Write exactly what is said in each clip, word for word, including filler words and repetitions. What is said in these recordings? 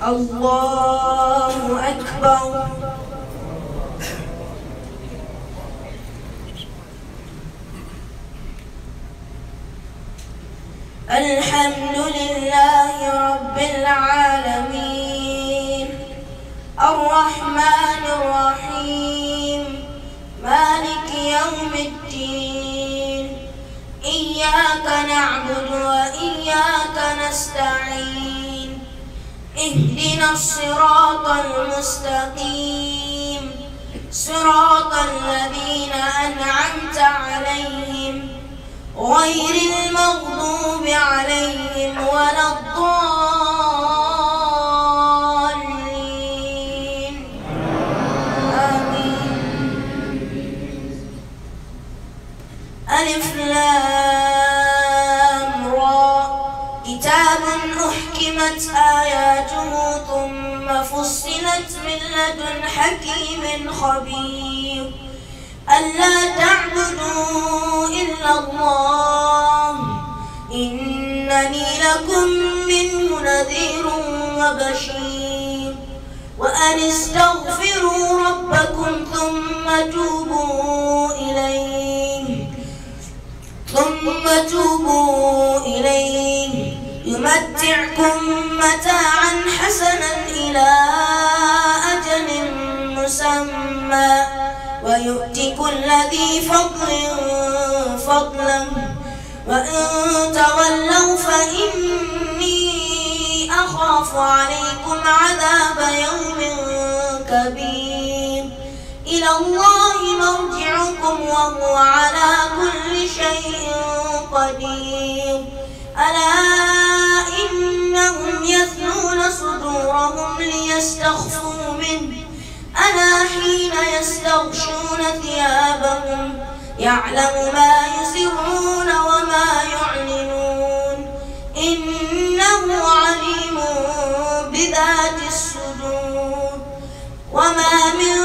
الله أكبر. الحمد لله رب العالمين الرحمن الرحيم مالك يوم الدين إياك نعبد وإياك نستعين اهدنا الصراط المستقيم صراط الذين أنعمت عليهم غير المغضوب عليهم ولا الضالين آمين. ألف لام را كتاب أحكمت آياته ثم فصلت من لدن حكيم خبير ألا تعبدوا إلا الله إنني لكم منه نذير وبشير وأن استغفروا ربكم ثم توبوا إليه ثم توبوا إليه يمتعكم متاعا حسنا إلى أجل مسمى ويؤتي كل ذي فضل فضلا وإن تولوا فإني أخاف عليكم عذاب يوم كبير إلى الله مرجعكم وهو على كل شيء قدير ألا إنهم يثنون صدورهم ليستخفوا منه ألا حين يستغشون ثيابهم يعلم ما يسرون وما يعلنون إنه عليم بذات الصدور وما من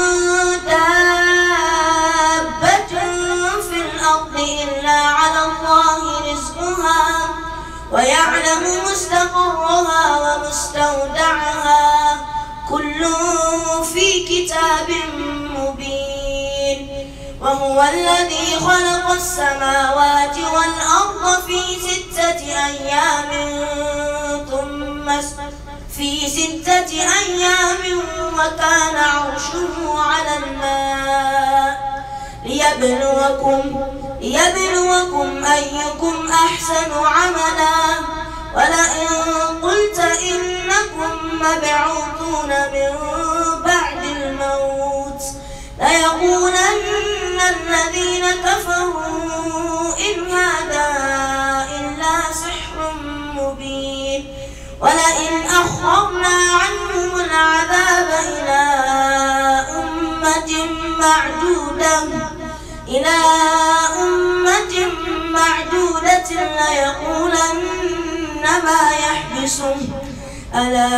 دابة في الأرض إلا على الله رزقها ويعلم مستقرها ومستودعها كل في كتاب مبين وهو الذي خلق السماوات والأرض في ستة أيام ثم في ستة أيام وكان عرشه على الماء ليبلوكم ليبلوكم أيكم أحسن عملا ولئن قلت إنكم مبعوثون من بعد الموت ليقولن الذين كفروا إن هذا إلا سحر مبين ولئن أخرنا عنهم العذاب إلى أمة معدودة إلى أمة معدودة ليقولن ما يحبسه ألا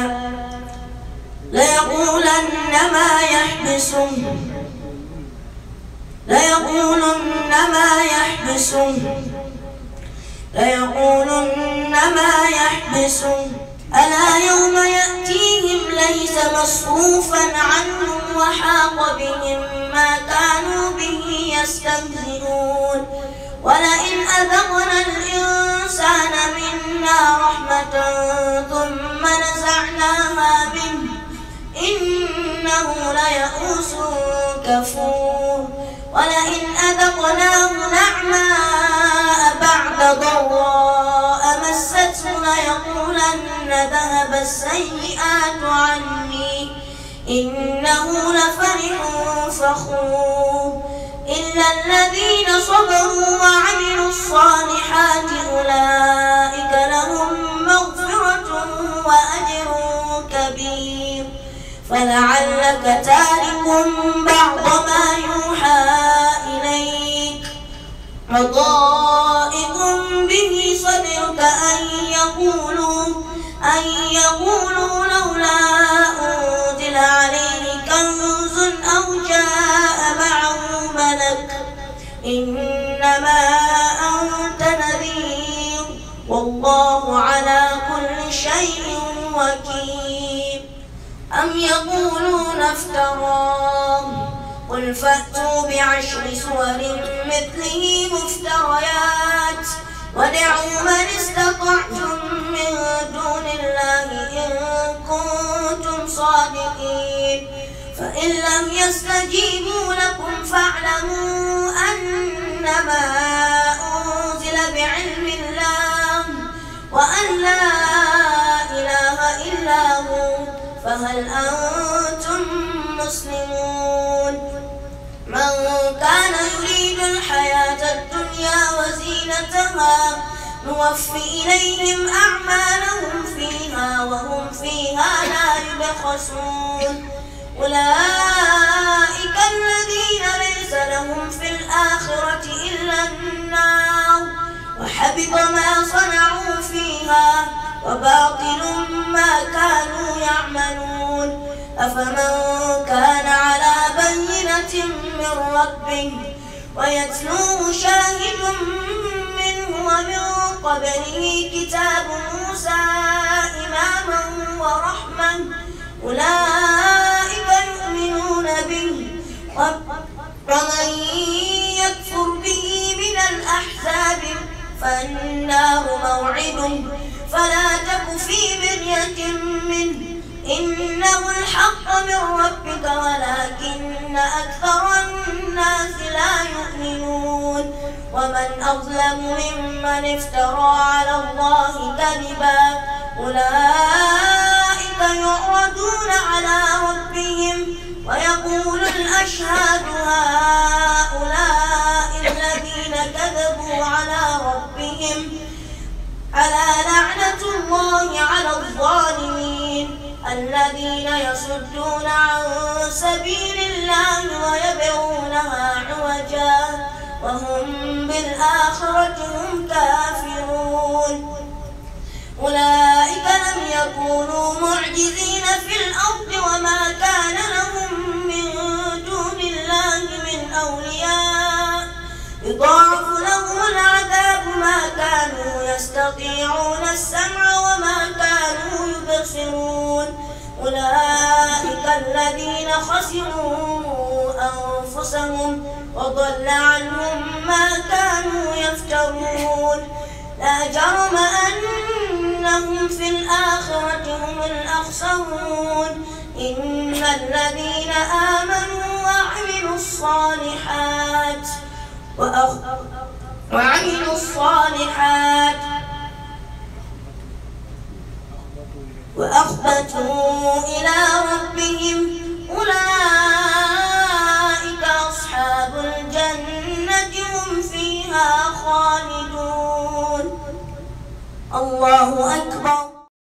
ليقولن ما يحبسه ليقولن ما يحبسه ليقولن ما يحبسه ألا يوم يأتيهم ليس مصروفا عنهم وحاق بهم ما كانوا به يستهزئون ولئن أذقنا الإنسان منا رحمة ثم نزعناها منه إنه ليئوس كفور ولئن أذقناه نعماء بعد ضراء مسته ليقولن ذهب السيئات عني إنه لفرح فخور إلا الذين صبروا وعملوا الصالحات أولئك لهم مغفرة وأجر كبير فلعلك تارك بعض ما يوحى إليك وضائق به صدرك أن يقولوا أن يقولوا لولا أنزل عليه كنز أو جاء معه ملك إنما أنت نذير والله على كل شيء وكيل. أم يقولون افتراه قل فأتوا بعشر سور مثله مفتريات ودعوا من استطعتم من دون الله إن كنتم صادقين فإن لم يستجيبوا لكم فاعلموا أنما أنزل بعلم الله وأن لا إله إلا هو فهل أنتم مسلمون من كان يريد الحياة الدنيا وزينتها نوفي إليهم أعمالهم فيها وهم فيها لا يبخسون أولئك الذين ليس لهم في الآخرة إلا النار وحبط ما صنعوا فيها وباطل ما كانوا يعملون أفمن كان على بينة من ربه ويتلوه شاهد منه ومن قبله كتاب موسى إماما ورحمة أولئك يؤمنون به ومن يكفر به من الأحزاب فالنار موعده فلا تك في مرية منه إنه الحق من ربك ولكن أكثر الناس لا يؤمنون ومن أظلم ممن افترى على الله كذبا أولئك يعرضون على ربهم ويقول الأشهاد هؤلاء الذين كذبوا على ربهم ألا لعنة الله على الظالمين الذين يصدون عن سبيل الله ويبغونها عوجا وهم بالآخرة هم كافرون أولئك لم يكونوا معجزين في الأرض وما كان لهم من دون الله من أولياء يضاعف لهم العذاب ما كانوا يستطيعون السمع وما كانوا يبصرون أولئك الذين خسروا أنفسهم وضل عنهم ما كانوا يفترون لا جرم أنهم في الآخرة هم الأخسرون إن الذين آمنوا وعملوا الصالحات وعملوا الصالحات وأخبتوا إلى ربهم أولئك أصحاب الجنة هم فيها خالدون الله أكبر.